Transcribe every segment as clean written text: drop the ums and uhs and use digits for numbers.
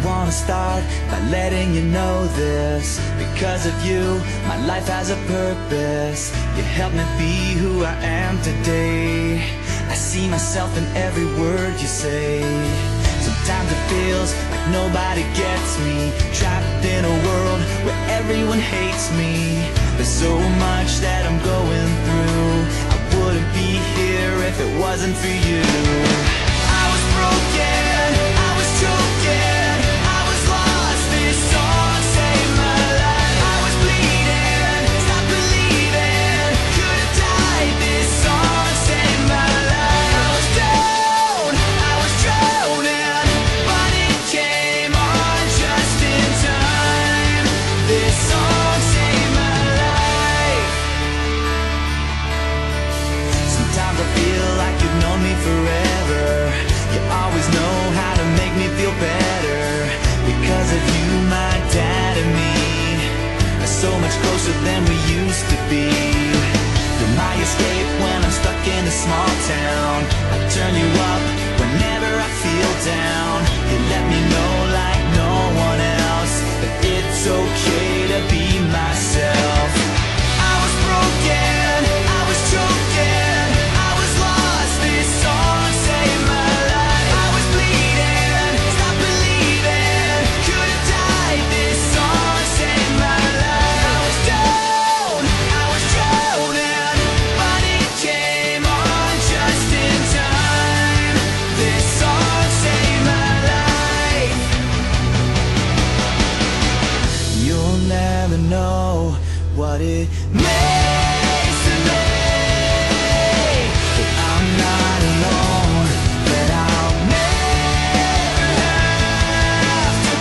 wanna start by letting you know this. Because of you, my life has a purpose. You help me be who I am today. I see myself in every word you say. Sometimes it feels like nobody gets me, trapped in a world where everyone hates me. There's so much that I'm going through. I wouldn't be here if it wasn't for you. I was broken, I was choking, I was lost, this song saved my life. I was bleeding, stopped believing, could've died, this song saved my life. I was down, I was drowning, but it came on just in time. This song saved my life. Sometimes I feel like you've known me forever. You always know how to make me feel better. Because of you, my dad and me are so much closer than we used to be. You're my escape when I'm stuck in a small town. I turn you up whenever I feel down. You let me know like no one else that it's okay to be myself. I was broken, I was choking, I was lost, this song saved my life. I was bleeding, stopped believing, could've died, this song saved my life. I was down, I was drowning, but it came on just in time. This song saved my life. You'll never know what it means to me that I'm not alone, that I'll never have to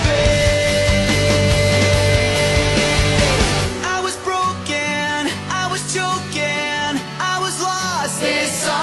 be. I was broken, I was choking, I was lost, this song